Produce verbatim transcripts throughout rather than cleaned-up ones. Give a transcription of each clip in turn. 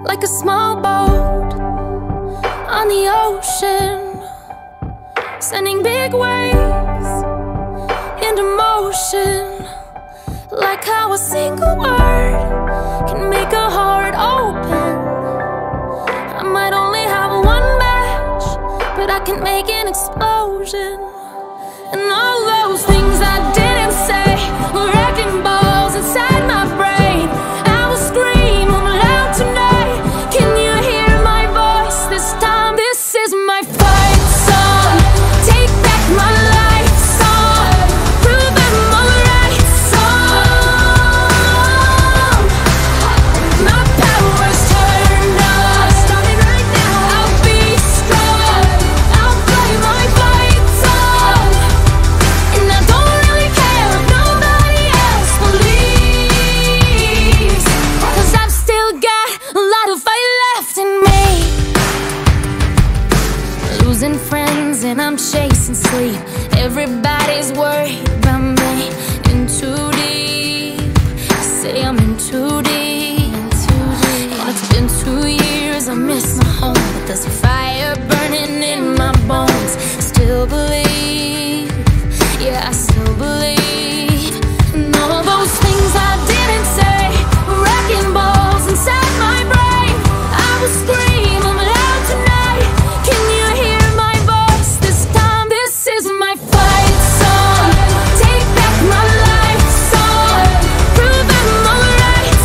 like a small boat on the ocean, sending big waves into motion. Like how a single word can make a heart open. I might only have one match, but I can make an explosion. And all those things I didn't say were wrecking balls inside my brain. I will scream loud tonight. Can you hear my voice this time? This is my fight song. Take back my life song. Prove I'm alright song. My power's turned on. Starting right now. I'll be strong. I'll play my fight song. And I don't really care if nobody else believes, 'cause I've still got a lot of fight left in me. Losing friends and I'm chasing sleep. Everybody's worried about me. In too deep. I say I'm in too deep. And it's been two years, I miss my home, but there's a fire burning in my bones. Still believe, yeah, I still believe. And all those things I didn't say were wrecking balls inside my brain. I will scream I'm loud tonight. Can you hear my voice this time? This is my fight song. Take back my life song. Prove I'm alright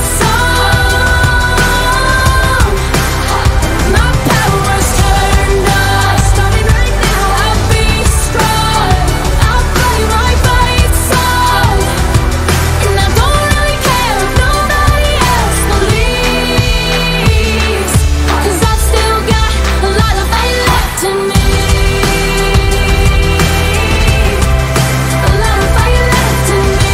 song. My power's turned on. Starting right now. I'll be strong. I'll play my fight song. And I don't really care if nobody else believes, 'cause I've still got a lot of fight left in me. A lot of fight left in me.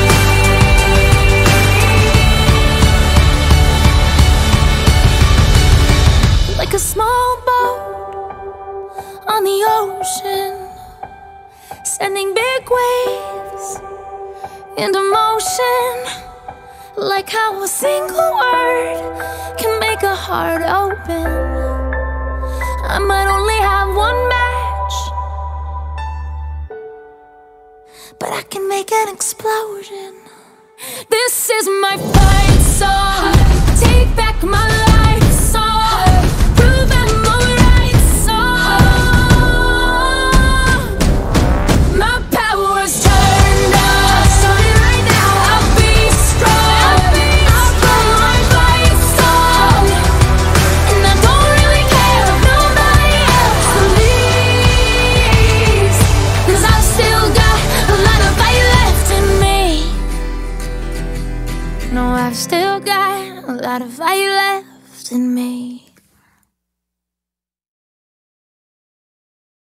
Like a small boat on the ocean, sending big waves into motion. Like how a single word can make a heart open. I might only have one match, but I can make an explosion. This is my fight song. Take back my life song. Prove I'm alright song. My power's turned on. Starting right now. I'll be strong. I'll play my fight song. And I don't really care if nobody else believes, 'cause I've still got a lot of fight left in me. No, I've still got a lot of fight left in me.